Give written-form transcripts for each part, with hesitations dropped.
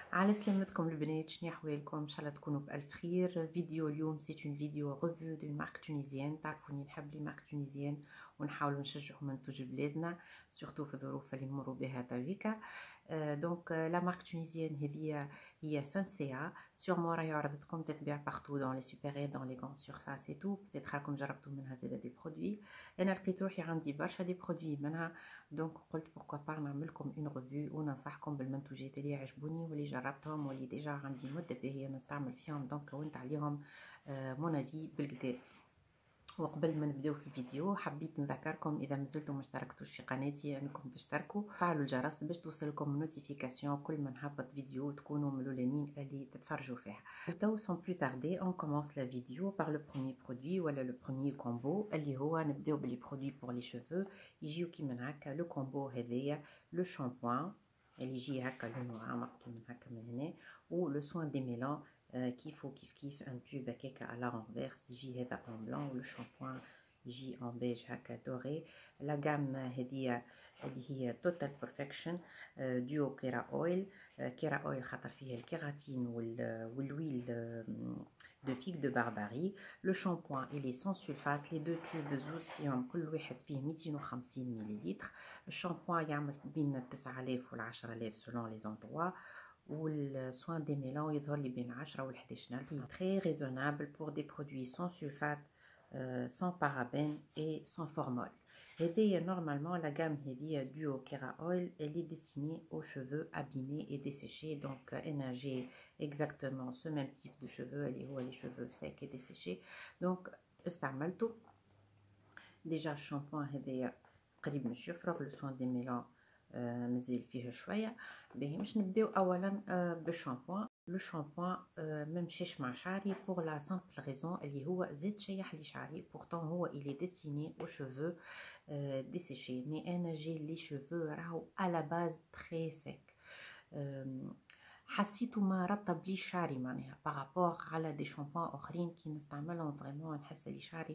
على سلامتكم البنات، شنو احوالكم؟ ان شاء الله تكونوا بالف خير. فيديو اليوم سيت اون فيديو ريفيو دو مارك تونيزيان. تعرفوني نحب لي مارك تونيزيان ونحاولوا نشجعوا منتوج بلادنا سورتو في الظروف اللي نمروا بها تويكا. دونك لا مارك تونيزيان هي سانسيا. سيغمون راهي عرضتكم تتباع بارتو دون لي سوبيري دون لي غون سيرفاس اي تو. بتيتر راكم جربتوا منها زاده دي برودوي. انا لقيت روحي عندي برشا دي برودوي منها، دونك قلت بوركوا با نعملكم اون ريفيو وننصحكم بالمنتوجات اللي يعجبوني واللي جربتهم واللي ديجا عندي مده باهيه نستعمل فيهم، دونك كونت عليهم مون افي بالكدا. وقبل ما نبداو في الفيديو حبيت نذكركم اذا مازلتم ما اشتركتوش في قناتي انكم تشتركوا، فعلوا الجرس باش توصلكم نوتيفيكاسيون كل ما نهبط فيديو تكونوا من الاولانيين اللي تتفرجوا فيها. وتو سون بلو تاردي اون كومونس لا فيديو بار لو بروميير برودوي ولا لو بروميير كومبو اللي هو نبداو بلي برودوي بور لي شوفو. يجيو كيما هكا لو كومبو هذايا، لو شامبوان اللي يجي هكا لونه عامق كيما هكا من هنا، و لو سوان دي ميلون كيفو كيف ان توب هكاك على رونفيرس يجي هذا اون بلون، ولو شامبوان يجي اون بيج هكا دوري. لا غام هذه اللي هي توتال بيرفكشن ديو كيرا اويل. كيرا اويل خاطر فيه الكيراتين والويل دو فيك دو بارباري. لو شامبوان الي سون سولفات، لي دو توب زوز فيهم كل واحد فيه 250 مليلتر. الشامبوان يعمل بين 9000 و 10000 سولون لي زوندروا، والسوان دي ميلون يظهر لي بين 10 و 11000. très raisonnable pour des produits sans sulfate, sans parabènes et sans formol. هذه normalement la gamme هذه duo Kera Oil, elle est destinée aux cheveux abîmés et desséchés. Donc j'ai exactement ce même type de cheveux اللي هو les cheveux secs et desséchés. Donc استعملته déjà الشامبوان هذايا قريب مش يفرغ. لو سوان دي ميلون مازال فيه شويه باهي. باش نبداو اولا بالشامبوان. لو شامبوان ما مشاش مع شعري بور لا سامبل ريزون اللي هو زاد شيح لي شعري، بورتون هو الي ديستيني او شوفو ديسيشي، مي انا جي لي شوفو راهو على باز تري سيك. حسيتو ما رطب لي شعري معناها بارابور على دي شامبوان اخرين كي نستعملهم فريمون نحس لي شعري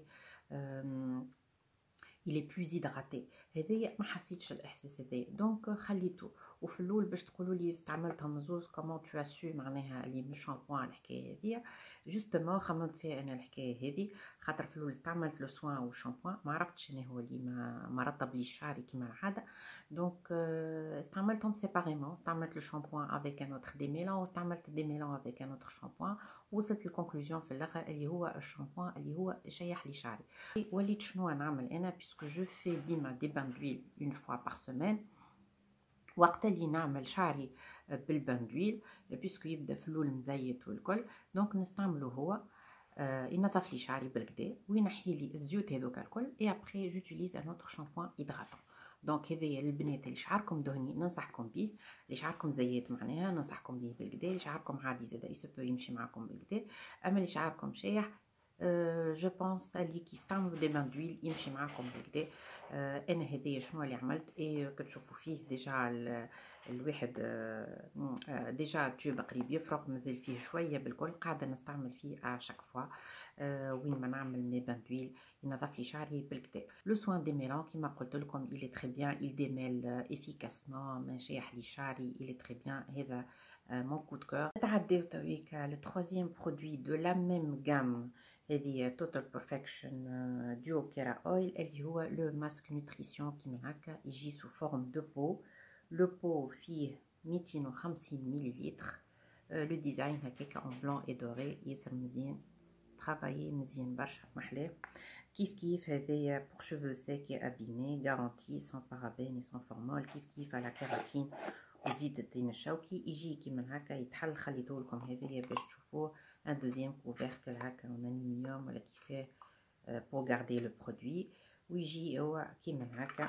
il est plus hydraté. هذايا ما حسيتش الاحساس هذايا، دونك خليته. وفي الاول باش تقولوا لي استعملتهم زوز كومون تو اسو معناها اللي مش شامبوان الحكايه هذيا، جوستومون خممت فيها انا الحكايه هذه خاطر في الاول استعملت لو سوان والشامبوان ما عرفتش شنو هو اللي ما رطب لي شعري كيما العاده، دونك استعملتهم سيباريمون. استعملت لو شامبوان افيك ان اوتر ديميلون واستعملت ديميلون افيك ان اوتر شامبوان، وصلت للكونكلوزيون في الاخر اللي هو الشامبوان اللي هو شيح لي شعري. وليت شنو نعمل انا بيسكو جو في ديما دي بان دويل اون فوا بار سيمين. وقت اللي نعمل شعري بالبان دويل بيسكو يبدا في الاول مزيت والكل، دونك نستعملو هو ينظف لي شعري بالكدا وينحي لي الزيوت هذوك الكل، اي ابري جوتيليز ان اوتر شامبوان هيدراتون. دونك هذايا للبنات اللي شعركم دهني ننصحكم بيه، اللي شعركم زيت معناها ننصحكم بيه بالكدا، اللي شعركم عادي زاده يسبو يمشي معاكم بالكدا، اما اللي شعركم شايح جو بونس اللي كيف تعملوا دي بان دويل يمشي معاكم بالكدا. انا هذايا شنو اللي عملت اي كتشوفوا فيه ديجا الواحد ديجا تيوب قريب يفرغ، مازال فيه شويه بالكل، قاعده نستعمل فيه اشاك فوا وين ما نعمل مي بان دويل ينظف لي شعري بالكدا. لو سوان دي ميلون كيما قلت لكم il est très bien, il démêle efficacement ما شايح لي شعري، il est très bien. هذا mon coup de cœur. تعداو تويكا لو troisième produit de la même gamme هذه توتال بيرفكشن ديو كيرا اويل اللي هو لو ماسك نوتريسيون كيما هكا، يجي سو فورم دو بو. لو بو فيه 250 مليلتر. لو ديزاين هكاكا اون بلون اي دوري، ياسر مزيان ترافايي مزيان برشا محلاه. كيف هذايا بور شوفو سيك اي ابيمي غارانتي سون بارابين سون فورمول، كيف على كيراتين وزيت التين الشوكي. يجي كيما هكا يتحل. خليتهولكم هذايا باش تشوفوه ان دوزيام كوفيركل هكا اون الومنيوم ولا كيفاه بور غاردي لو برودوي. ويجي هو كيما هكا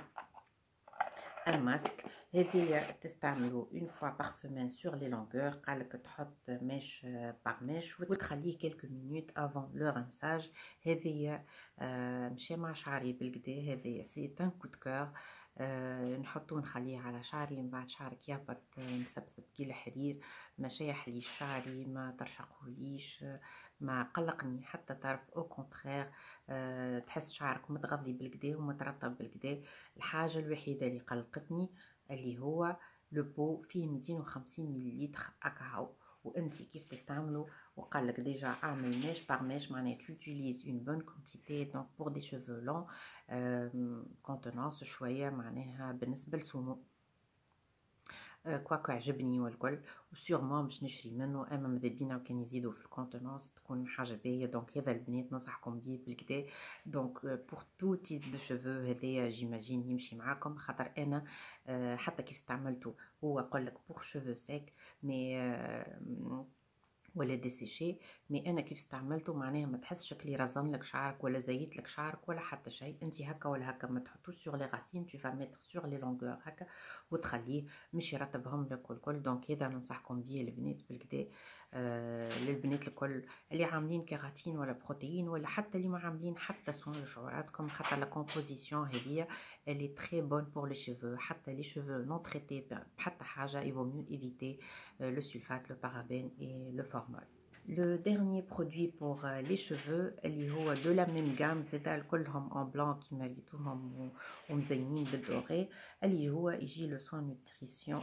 الماسك. هذه تستعملوا اون فوا بار سيمين سور لي لونغور. قالك تحط ميش بار ميش وتخليه كيلكو مينوت افون لو رانساج. هذه مشي مع شعري بالكدا، هذه سي ان كود كور. نحطو نخليه على شعري، من بعد شعرك يهبط مسبسب كي الحرير، ما شايح لي شعري، ما ترشقوليش، ما قلقني حتى طرف، او كونترير تحس شعرك متغذي بالكدا ومترطب بالكدا. الحاجه الوحيده اللي قلقتني اللي هو لو بو فيه 250 مليلتر كاكاو، وانت كيف تستعملوا. وقال لك ديجا اعمل ميش باغ ميش، معناها tu utilises une bonne quantité donc pour des cheveux longs contenance شويه معناها بالنسبه لسمو. كواكو عجبني والكل، وسيغمون باش نشري منه، اما ماذا بينا كان يزيدوا في الكونتونونس تكون حاجه باهيه. دونك هذا البنات ننصحكم بيه بالكدا. دونك بور تو تيب دو شوفو هذايا جيماجين يمشي معاكم، خاطر انا حتى كيف استعملته هو قال لك بور شوفو سيك مي ولا ديسيشي، مي انا كيف استعملته معناها ما تحس شكلي رزن لك شعرك ولا زيت لك شعرك ولا حتى شيء. انت هكا ولا هكا ما تحطوش سور لي راسين، تو فا ميتر سور لي لونغور هكا وتخليه مش يرطبهم لك والكل. دونك هذا ننصحكم بيه البنات بالكدا. للبنات الكل اللي عاملين كيراتين ولا بروتين، ولا حتى اللي ما عاملين حتى سوان لشعوراتكم، خاطر لا كومبوزيسيون هذيا اللي تري بون بور لي شيفو. حتى لي شيفو نون تريتي بحتى حاجه يفو ميو ايفيتي le sulfate, le parabène et le formol. Le dernier produit pour les cheveux اللي هو de la même gamme زادا كلهم en blanc كيما ريتوهم ومزينين بالدوري، اللي هو يجي le soin nutrition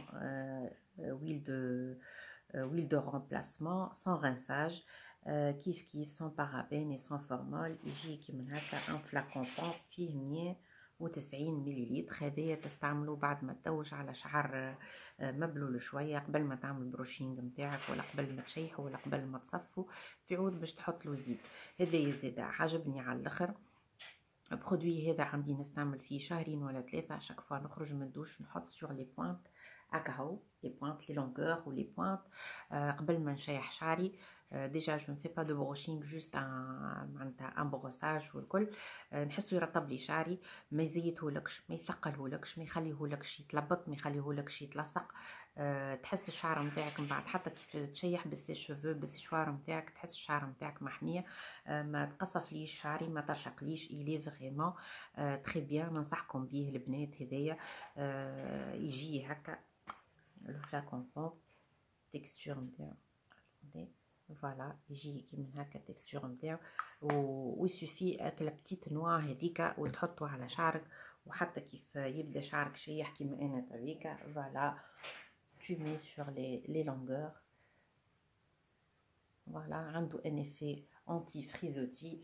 huile de remplacement sans rinçage كيف كيف sans parabène et sans formol. يجي كيما هكا ان فلاكون فيه 190 مليلتر. هذايا تستعملوا بعد ما تزوج على شعر مبلول شويه، قبل ما تعمل بروشينج نتاعك، ولا قبل ما تشيحوا، ولا قبل ما تصفوا في عود باش تحط له زيت. هذايا زيد عجبني على الاخر. برودوي هذا عندي نستعمل فيه شهرين ولا 3، شاك فوا نخرج من الدوش نحط سور لي بوينت هكا، لي بوينت لي لونغور ولي بوينت قبل ما نشيح شعري. ديجا جو نفي با دو بروشينغ، جوست معناتها ان بروساج والكل. نحسو يرطب لي شعري، ما يزيتهولكش، ما يثقلهولكش، ما يخليهولكش يتلبط، ما يخليهولكش يتلصق. تحس الشعر نتاعك من بعد حتى كيف تشيح بالسي شوفو بالسيشوار نتاعك، تحس الشعر نتاعك محميه، ما تقصفليش شعري، ما ترشقليش. إلي فريمون تري بيان، ننصحكم بيه البنات. هذايا يجي هكا لو فلاكون بون تكستور نتاعو، فوالا يجي كيما هكا تكستور نتاعو، ويسوفي لا بتيت نوا هذيكا وتحطو على شعرك. وحتى كيف يبدا شعرك شيح كيما انا تريكا، فوالا tu mets sur les longueurs. Voilà, عنده ان effet anti frisottis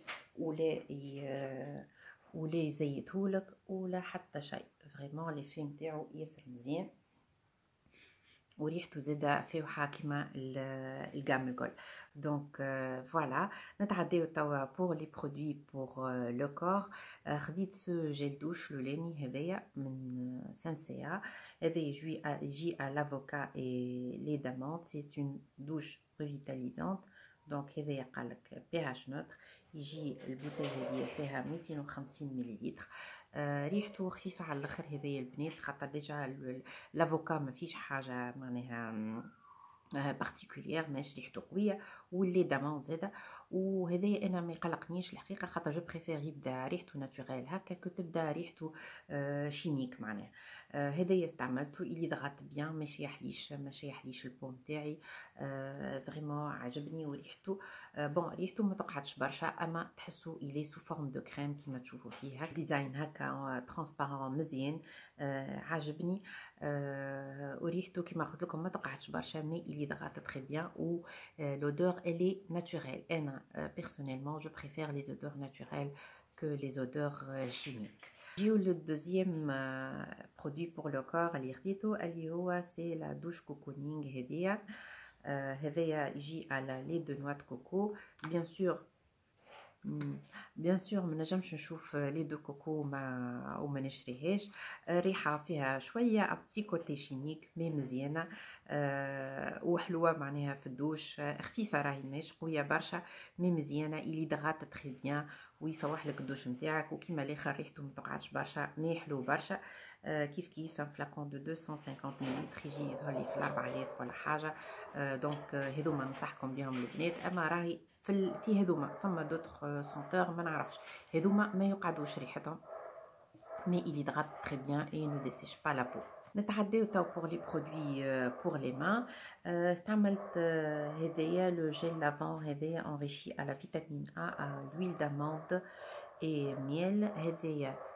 ولا يزيتهولك ولا حتى شيء. فريمون لي في نتاعو ياسر مزيان، وريحته زاده فاوحه كيما الجام الكل. دونك فوالا نتعداو توا بور لي برودوي بور لو كور. خديت سو جيل دوش لولاني هذايا من سانسيا. هذا يجي à l'avocat et les d'amandes. C'est une douche revitalisante. دونك هذايا قالك pH neutre. يجي البوتيه هذه فيها 250 مليلتر. ريحته خفيفه على الاخر هذايا البنات، خاطر ديجا لافوكا ما فيش حاجه معناها بارتيكولير، ماش ريحته قويه، واللي دامون زاده. وهذايا انا ما يقلقنيش الحقيقه، خاطر جو بريفير يبدا ريحته ناتوريل هكا كو تبدا ريحته شيميك معناها. هذايا استعملته اللي ضغط بيان، ما شيحليش البو نتاعي. فريمون عجبني وريحته بون، ريحته ما تقعدش برشا، اما تحسوا الي سو فورم دو كريم كيما تشوفوا فيه هكا، ديزاين هكا ترانسبارون مزيان. عجبني وريحته كيما قلت لكم ما تقعدش برشا، مي اللي ضغط تري بيان. و l'odeur elle est naturelle. انا personnellement je préfère les odeurs naturelles que les odeurs chimiques. جيو لو دوزيام برودوي بور لو كور اللي خديته، اللي هو سي لا دوش كوكونينغ هذيا. هذايا يجي على لي دو نوا دو كوكو. بيان سور ما نجمش نشوف لي دو كوكو وما نشريهاش. ريحه فيها شويه ابتي كوتي شيميك مي مزيانه وحلوه معناها في الدوش، خفيفه راهي ماهيش قويه برشا مي مزيانه. اللي ضغط تري بيان ويفوح لك الدوش نتاعك، وكيما الاخر ريحته ما تقعدش برشا مي حلو برشا. كيف كيف ان فلاكون دو 250 مليلتر يجي يظهر لي في 4000 ولا حاجه. دونك هذوما ننصحكم بهم البنات. اما راهي في هذوما فما دوطخ سونتور ما نعرفش، هذوما ما يقعدوش ريحتهم مي اللي ضغط تري بيان اي نو ديسيش با لا بو. نتعداو تو بور لي برودوي بور لي مان. استعملت هذايا لو جيل لافون هذايا انريشي على فيتامين ا لويل داموند اي ميل. هذايا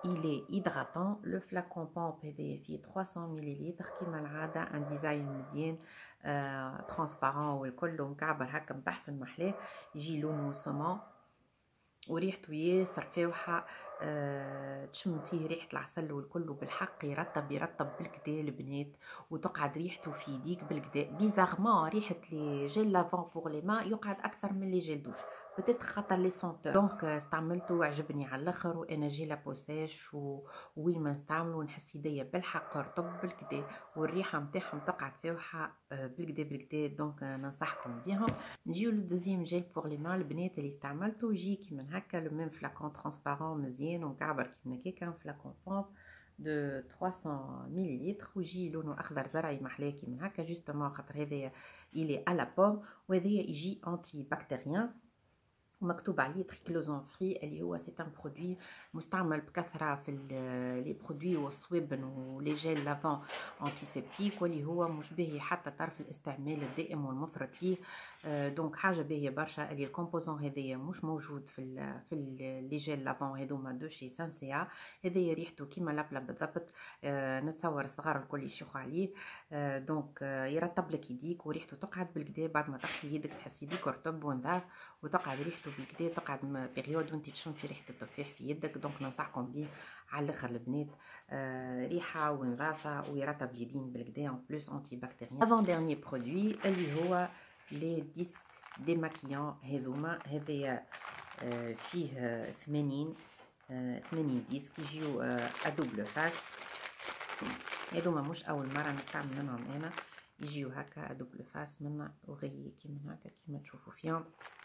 il est hydratant. Le flacon pompe هذا فيه 300 ملل كيما العادة، ان ديزاين مزيان ترانسبارون والكل ومكعبر هكا مطحفن محلاه، يجي لونه سمون وريحته ياسر فاوحه، تشم فيه ريحه العسل والكل، وبالحق يرطب بالكدا البنات، وتقعد ريحته في يديك بالكدا. بيزارمون ريحه لي جيل لافون بور لي ما يقعد اكثر من لي جيل دوش، بتيت خاطر لي سونتور. دونك استعملته عجبني على الاخر، وانا جي لابوساش وين ما نستعملو نحس يديا بالحق رطب بالكدا، والريحه نتاعهم تقعد فاوحه بالكدا. دونك ننصحكم بيهم. نجيو لو دوزيام جيل بور لي مان البنات اللي استعملته، يجي كيما هكا لو ميم فلاكون ترانسبارون مزيان ومكعبر كيما هكاكا، فلاكون بومب دو 300 ملل، ويجي لونه اخضر زرعي محلاه كيما هكا، جوستومون خاطر هذايا الي على بوم، وهذايا يجي انتي بكتيريان، ومكتوب عليه تريكلوزون فري، اللي هو سي ان برودوي مستعمل بكثره في لي برودوي والصوابن ولي جيل لافون انتيسيبتيك، واللي هو مش باهي حتى طرف الاستعمال الدائم والمفرط ليه. دونك حاجه باهيه برشا، اللي الكومبوزون هذايا مش موجود في لي جيل لافون هذوما دو شي سانسيا. هذايا ريحته كيما لابلا بالضبط، نتصور الصغار الكل يشيخوا عليه. دونك يرطب لك يديك، وريحته تقعد بالكدا بعد ما تغسل يدك، تحس يديك رطب ونظاف، وتقعد ريحته بالكدا، تقعد بيريود وانت تشم في ريحه التفاح في يدك. دونك ننصحكم بيه على الاخر البنات، ريحه ونظافه ويرطب اليدين بالكدا، اون بلوس انتي بكتيريان. افون ديرني برودوي اللي هو لي ديسك ديماكيون هذوما، هذايا فيه 80 ديسك، يجيو ادوبل فاس. هذوما مش اول مره نستعمل منهم انا، يجيو هكا ادوبل فاس منا وغي كيما هكا كيما تشوفوا فيهم.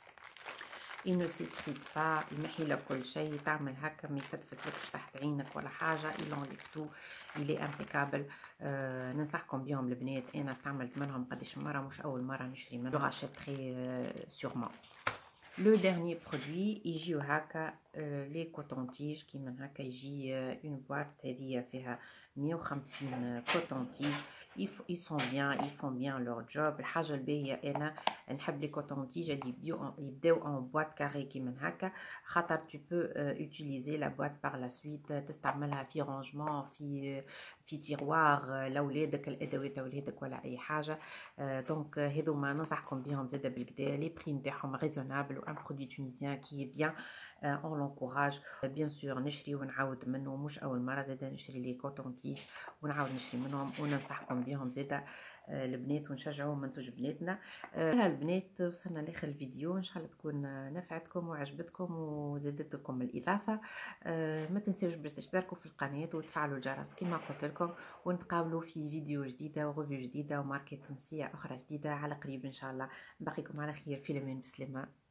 il ne s'effrite pas، يمحي لك كل شيء، تعمل هكا ما يفتفتلكش تحت عينك ولا حاجه، il enlève tout، il est impeccable. ننصحكم بيهم البنات، انا استعملت منهم قديش مره، مش اول مره نشري منهم، راشيتري سيغمون. لو ديرني برودوي يجيو هكا لي كوتون تيج كيما هكا، يجي اون بواط هذيا فيها 150 كوتون تيج، ils sont bien, ils font bien leur job. الحاجه الباهيه انا نحب لي كوتون تيج اللي يبداو ان بواط كاري كيما هكا، خاطر tu peux utiliser la boîte par la suite، تستعملها في رونجمون، في تيروار لاولادك، الادوات اولادك ولا اي حاجه. دونك هذوما ننصحكم بهم زاده بالكدا، لي بري نتاعهم ريزونابل، وان برودوي تونيزيان كي بيان اون لونكوراج. بيان سور نشري ونعاود منه، مش اول مره زاده نشري لي كوتون تيج ونعاود نشري منهم، وننصحكم بهم زاده البنات، ونشجعوا منتوج بناتنا. البنات وصلنا لاخر الفيديو، ان شاء الله تكون نفعتكم وعجبتكم وزادت لكم الاضافه. ما تنسوش باش تشتركوا في القناه وتفعلوا الجرس كما قلت لكم، ونتقابلوا في فيديو جديده وريفيو جديده وماركه تونسيه اخرى جديده على قريب ان شاء الله. نبقيكم على خير، في الامان، بسلامه.